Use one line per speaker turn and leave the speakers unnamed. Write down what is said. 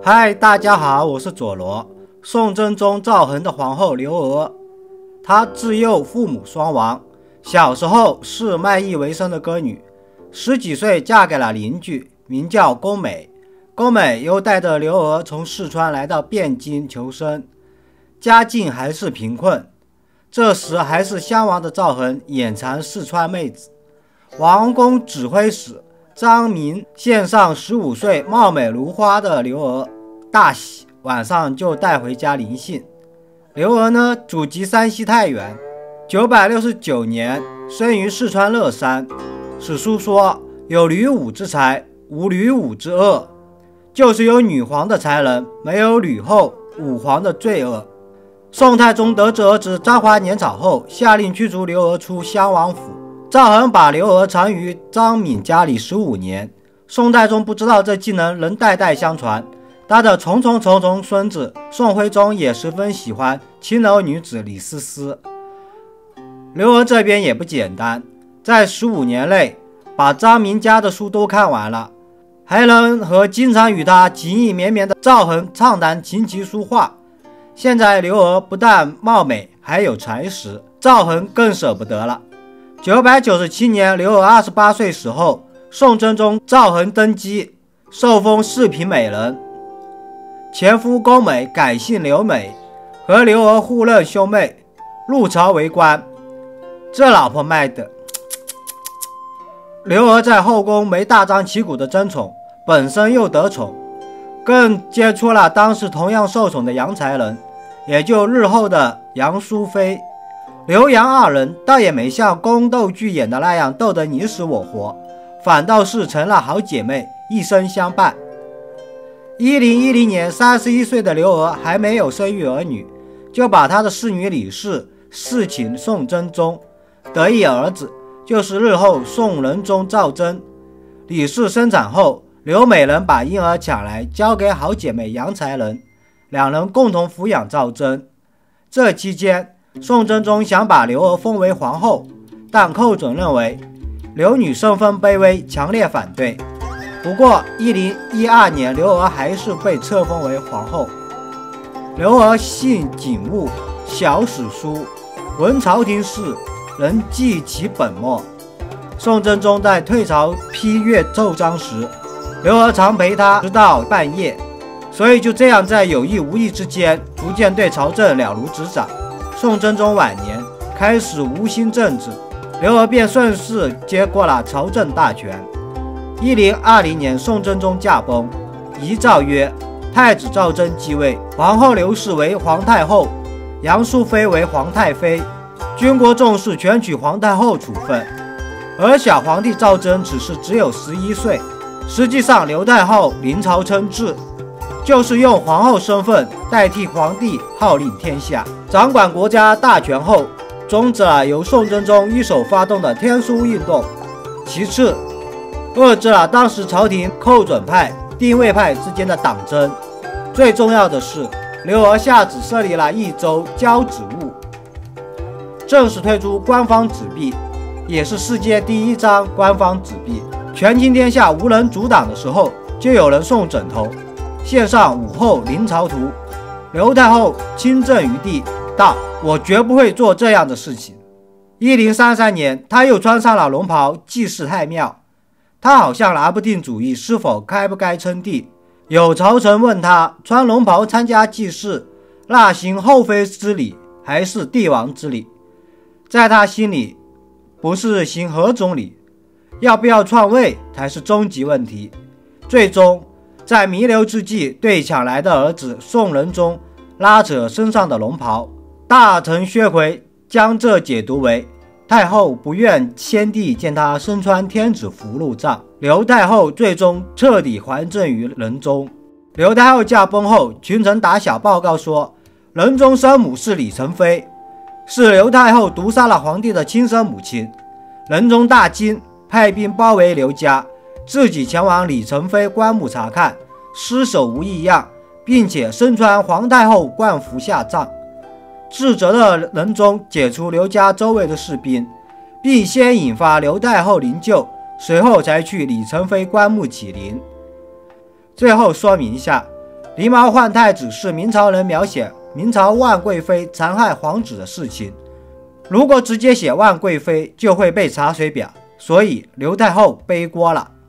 嗨，大家好，我是佐罗。宋真宗赵恒的皇后刘娥，她自幼父母双亡，小时候是卖艺为生的歌女，10几岁嫁给了邻居，名叫宫美。宫美又带着刘娥从四川来到汴京求生，家境还是贫困。这时还是襄王的赵恒眼馋四川妹子，王宫指挥使张明献上15岁貌美如花的刘娥，大喜，晚上就带回家临幸。刘娥呢，祖籍山西太原，969年生于四川乐山。史书说有女武之才，无女武之恶，就是有女皇的才能，没有女后武皇的罪恶。宋太宗得知儿子张华年草后，下令驱逐刘娥出襄王府。赵恒把刘娥藏于张敏家里15年。宋太宗不知道这技能能代代相传，他的重重孙子宋徽宗也十分喜欢青楼女子李思思。刘娥这边也不简单，在15年内把张明家的书都看完了，还能和经常与他情意绵绵的赵恒畅谈琴棋书画。现在刘娥不但貌美，还有才识，赵恒更舍不得了。997年，刘娥28岁时候，宋真宗赵恒登基，受封4品美人。前夫宫美改姓刘美，和刘娥互认兄妹，入朝为官。这老婆卖的。刘娥在后宫没大张旗鼓的争宠，本身又得宠，更接触了当时同样受宠的杨才人，也就日后的杨淑妃。刘杨2人倒也没像宫斗剧演的那样斗得你死我活，反倒是成了好姐妹，一生相伴。1010年，31岁的刘娥还没有生育儿女，就把她的侍女李氏侍请宋真宗，得一儿子，就是日后宋仁宗赵祯。李氏生产后，刘美人把婴儿抢来交给好姐妹杨才人，两人共同抚养赵祯。这期间，宋真宗想把刘娥封为皇后，但寇准认为刘女身份卑微，强烈反对。不过1012年，刘娥还是被册封为皇后。刘娥性景务，晓史书，闻朝廷事，能记其本末。宋真宗在退朝批阅奏章时，刘娥常陪他直到半夜，所以就这样在有意无意之间，逐渐对朝政了如指掌。宋真宗晚年开始无心政治，刘娥便顺势接过了朝政大权。1020年，宋真宗驾崩，遗诏曰：太子赵祯继位，皇后刘氏为皇太后，杨淑妃为皇太妃，军国重士全取皇太后处分。而小皇帝赵祯只有11岁。实际上，刘太后临朝称制，就是用皇后身份代替皇帝号令天下，掌管国家大权后，终止了由宋真宗一手发动的天书运动。其次，遏制了当时朝廷寇准派、定位派之间的党争。最重要的是，刘娥下旨设立了一州交趾务，正式推出官方纸币，也是世界第1张官方纸币。权倾天下无人阻挡的时候，就有人送枕头，献上武后临朝图。刘太后亲政于地，道：我绝不会做这样的事情。1033年，她又穿上了龙袍祭祀太庙。她好像拿不定主意是否该不该称帝。有朝臣问她，穿龙袍参加祭祀，那行后妃之礼还是帝王之礼？在她心里，不是行何种礼，要不要篡位才是终极问题。最终在弥留之际，对抢来的儿子宋仁宗拉扯身上的龙袍。大臣薛奎将这解读为太后不愿先帝见她身穿天子服入帐。刘太后最终彻底还政于仁宗。刘太后驾崩后，群臣打小报告说，仁宗生母是李宸妃，是刘太后毒杀了皇帝的亲生母亲。仁宗大惊，派兵包围刘家，自己前往李宸妃棺木查看，尸首无异样，并且身穿皇太后冠服下葬。自责的仁宗解除刘家周围的士兵，并先引发刘太后灵柩，随后才去李宸妃棺木起灵。最后说明一下， 狸猫换太子是明朝人描写明朝万贵妃残害皇子的事情，如果直接写万贵妃就会被查水表，所以刘太后背锅了。